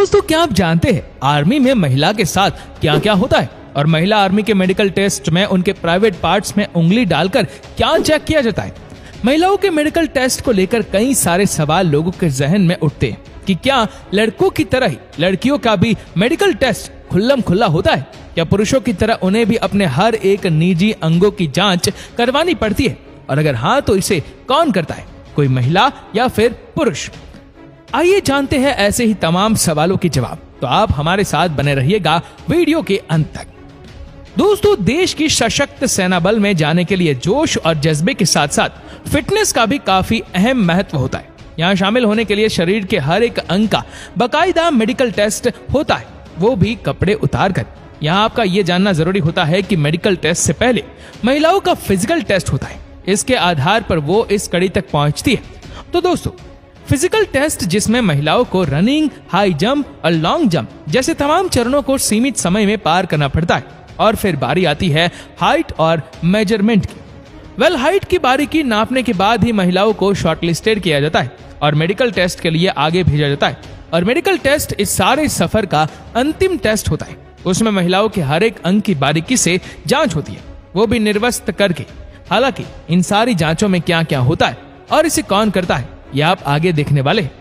दोस्तों, क्या आप जानते हैं आर्मी में महिला के साथ क्या क्या होता है और महिला आर्मी के मेडिकल टेस्ट में उनके प्राइवेट पार्ट्स में उंगली डालकर क्या चेक किया जाता है। महिलाओं के मेडिकल टेस्ट को लेकर कई सारे सवाल लोगों के जहन में उठते हैं कि क्या लड़कों की तरह ही लड़कियों का भी मेडिकल टेस्ट खुल्लम खुल्ला होता है? क्या पुरुषों की तरह उन्हें भी अपने हर एक निजी अंगों की जांच करवानी पड़ती है? और अगर हाँ तो इसे कौन करता है, कोई महिला या फिर पुरुष? आइए जानते हैं ऐसे ही तमाम सवालों के जवाब। तो आप हमारे साथ बने रहिएगा वीडियो के अंत तक। दोस्तों, देश की सशक्त सेना बल में जाने के लिए जोश और जज्बे के साथ साथ फिटनेस का भी काफी अहम महत्व होता है। यहाँ शामिल होने के लिए शरीर के हर एक अंग का बाकायदा मेडिकल टेस्ट होता है, वो भी कपड़े उतार कर। यहाँ आपका ये जानना जरूरी होता है कि मेडिकल टेस्ट से पहले महिलाओं का फिजिकल टेस्ट होता है। इसके आधार पर वो इस कड़ी तक पहुंचती है। तो दोस्तों, फिजिकल टेस्ट जिसमें महिलाओं को रनिंग, हाई जंप और लॉन्ग जंप जैसे तमाम चरणों को सीमित समय में पार करना पड़ता है। और फिर बारी आती है हाइट और मेजरमेंट की। हाइट की बारीकी नापने के बाद ही महिलाओं को शॉर्टलिस्टेड किया जाता है और मेडिकल टेस्ट के लिए आगे भेजा जाता है। और मेडिकल टेस्ट इस सारे सफर का अंतिम टेस्ट होता है। उसमें महिलाओं के हर एक अंग की बारीकी से जांच होती है, वो भी निर्वस्त्र करके। हालांकि इन सारी जांचों में क्या क्या होता है और इसे कौन करता है, यह आप आगे देखने वाले हैं।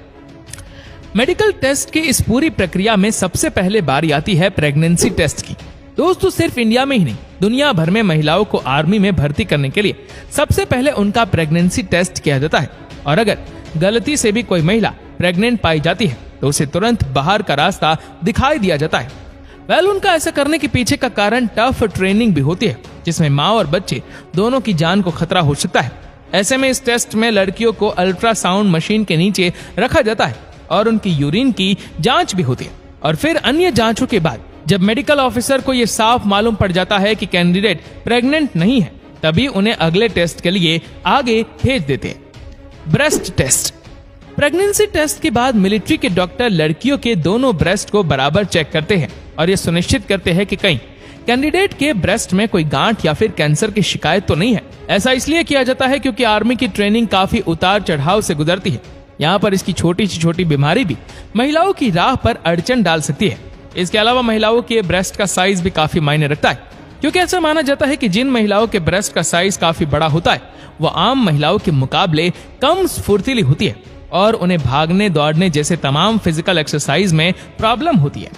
मेडिकल टेस्ट की इस पूरी प्रक्रिया में सबसे पहले बारी आती है प्रेगनेंसी टेस्ट की। दोस्तों, सिर्फ इंडिया में ही नहीं, दुनिया भर में महिलाओं को आर्मी में भर्ती करने के लिए सबसे पहले उनका प्रेगनेंसी टेस्ट किया जाता है। और अगर गलती से भी कोई महिला प्रेग्नेंट पाई जाती है तो उसे तुरंत बाहर का रास्ता दिखाई दिया जाता है। उनका ऐसा करने के पीछे का कारण टफ ट्रेनिंग भी होती है, जिसमें माँ और बच्चे दोनों की जान को खतरा हो सकता है। ऐसे में इस टेस्ट में लड़कियों को अल्ट्रासाउंड मशीन के नीचे रखा जाता है और उनकी यूरिन की जांच भी होती है। और फिर अन्य जांचों के बाद जब मेडिकल ऑफिसर को यह साफ मालूम पड़ जाता है कि कैंडिडेट प्रेग्नेंट नहीं है, तभी उन्हें अगले टेस्ट के लिए आगे भेज देते हैं। Breast test. प्रेगनेंसी टेस्ट के बाद मिलिट्री के डॉक्टर लड़कियों के दोनों ब्रेस्ट को बराबर चेक करते हैं और ये सुनिश्चित करते हैं कि कहीं कैंडिडेट के ब्रेस्ट में कोई गांठ या फिर कैंसर की शिकायत तो नहीं है। ऐसा इसलिए किया जाता है क्योंकि आर्मी की ट्रेनिंग काफी उतार चढ़ाव से गुजरती है। यहाँ पर इसकी छोटी से छोटी बीमारी भी महिलाओं की राह पर अड़चन डाल सकती है। इसके अलावा महिलाओं के ब्रेस्ट का साइज भी काफी मायने रखता है, क्योंकि ऐसा माना जाता है कि जिन महिलाओं के ब्रेस्ट का साइज काफी बड़ा होता है वो आम महिलाओं के मुकाबले कम स्फूर्तिली होती है और उन्हें भागने दौड़ने जैसे तमाम फिजिकल एक्सरसाइज में प्रॉब्लम होती है।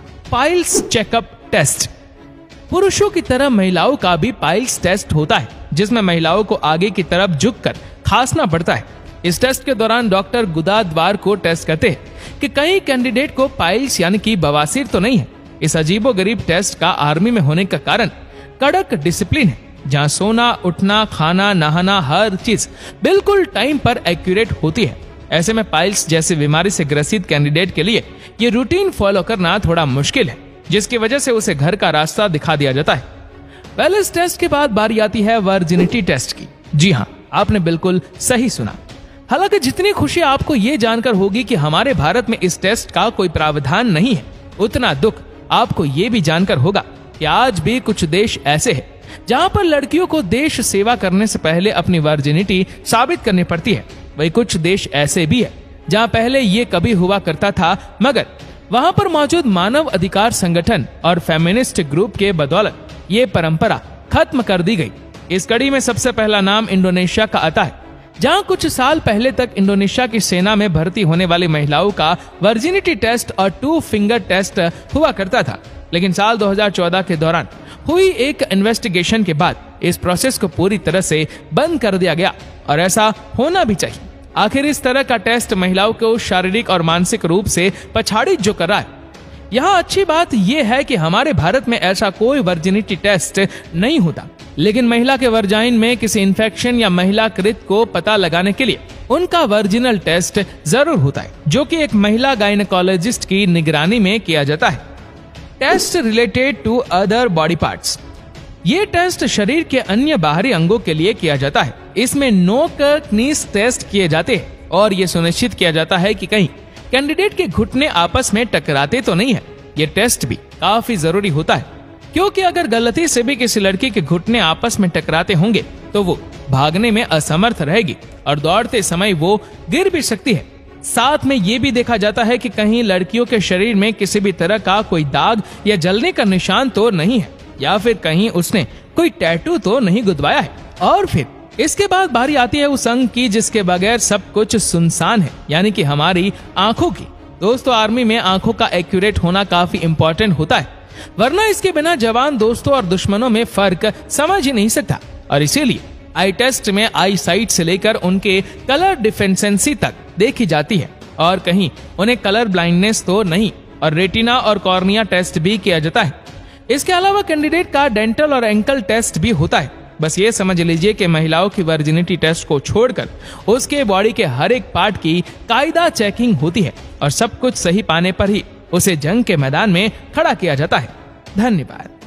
Piles checkup test. पुरुषों की तरह महिलाओं का भी पाइल्स टेस्ट होता है, जिसमें महिलाओं को आगे की तरफ झुककर खांसना पड़ता है। इस टेस्ट के दौरान डॉक्टर गुदा द्वार को टेस्ट करते हैं कि कहीं कैंडिडेट को पाइल्स यानी कि बवासीर तो नहीं है। इस अजीबोगरीब टेस्ट का आर्मी में होने का कारण कड़क डिसिप्लिन है, जहां सोना, उठना, खाना, नहाना, हर चीज बिल्कुल टाइम पर एक्यूरेट होती है। ऐसे में पाइल्स जैसी बीमारी से ग्रसित कैंडिडेट के लिए ये रूटीन फॉलो करना थोड़ा मुश्किल है, जिसकी वजह से उसे घर का रास्ता दिखा दिया जाता है। इस टेस्ट के बाद बारी आती है वर्जिनिटी टेस्ट की। जी हाँ, आपने बिल्कुल सही सुना। हालांकि जितनी खुशी आपको ये जानकर होगी कि हमारे भारत में इस टेस्ट का कोई प्रावधान नहीं है, उतना दुख आपको ये भी जानकर होगा कि आज भी कुछ देश ऐसे हैं जहां पर लड़कियों को देश सेवा करने से पहले अपनी वर्जिनिटी साबित करनी पड़ती है। वही कुछ देश ऐसे भी है जहां पहले ये कभी हुआ करता था, मगर वहां पर मौजूद मानव अधिकार संगठन और फेमिनिस्ट ग्रुप के बदौलत ये परंपरा खत्म कर दी गई। इस कड़ी में सबसे पहला नाम इंडोनेशिया का आता है, जहां कुछ साल पहले तक इंडोनेशिया की सेना में भर्ती होने वाली महिलाओं का वर्जिनिटी टेस्ट और 2 फिंगर टेस्ट हुआ करता था। लेकिन साल 2014 के दौरान हुई एक इन्वेस्टिगेशन के बाद इस प्रोसेस को पूरी तरह से बंद कर दिया गया, और ऐसा होना भी चाहिए। आखिर इस तरह का टेस्ट महिलाओं को शारीरिक और मानसिक रूप से पछाड़ित जो कर रहा है। यहाँ अच्छी बात यह है कि हमारे भारत में ऐसा कोई वर्जिनिटी टेस्ट नहीं होता, लेकिन महिला के वर्जाइन में किसी इन्फेक्शन या महिला कृत को पता लगाने के लिए उनका वर्जिनल टेस्ट जरूर होता है, जो कि एक महिला गायनेकोलॉजिस्ट की निगरानी में किया जाता है। Test related to other body parts. ये टेस्ट शरीर के अन्य बाहरी अंगों के लिए किया जाता है। इसमें नोक नीस टेस्ट किए जाते हैं और ये सुनिश्चित किया जाता है कि कहीं कैंडिडेट के घुटने आपस में टकराते तो नहीं है। ये टेस्ट भी काफी जरूरी होता है, क्योंकि अगर गलती से भी किसी लड़की के घुटने आपस में टकराते होंगे तो वो भागने में असमर्थ रहेगी और दौड़ते समय वो गिर भी सकती है। साथ में ये भी देखा जाता है कि कहीं लड़कियों के शरीर में किसी भी तरह का कोई दाग या जलने का निशान तो नहीं है, या फिर कहीं उसने कोई टैटू तो नहीं गुदवाया है। और फिर इसके बाद बारी आती है उस अंग की जिसके बगैर सब कुछ सुनसान है, यानी कि हमारी आंखों की। दोस्तों, आर्मी में आंखों का एक्यूरेट होना काफी इंपॉर्टेंट होता है, वरना इसके बिना जवान दोस्तों और दुश्मनों में फर्क समझ ही नहीं सकता। और इसीलिए आई टेस्ट में आई साइट से लेकर उनके कलर डिफिशिएंसी तक देखी जाती है, और कहीं उन्हें कलर ब्लाइंडनेस तो नहीं, और रेटिना और कॉर्निया टेस्ट भी किया जाता है। इसके अलावा कैंडिडेट का डेंटल और एंकल टेस्ट भी होता है। बस ये समझ लीजिए कि महिलाओं की वर्जिनिटी टेस्ट को छोड़कर उसके बॉडी के हर एक पार्ट की कायदा चेकिंग होती है, और सब कुछ सही पाने पर ही उसे जंग के मैदान में खड़ा किया जाता है। धन्यवाद।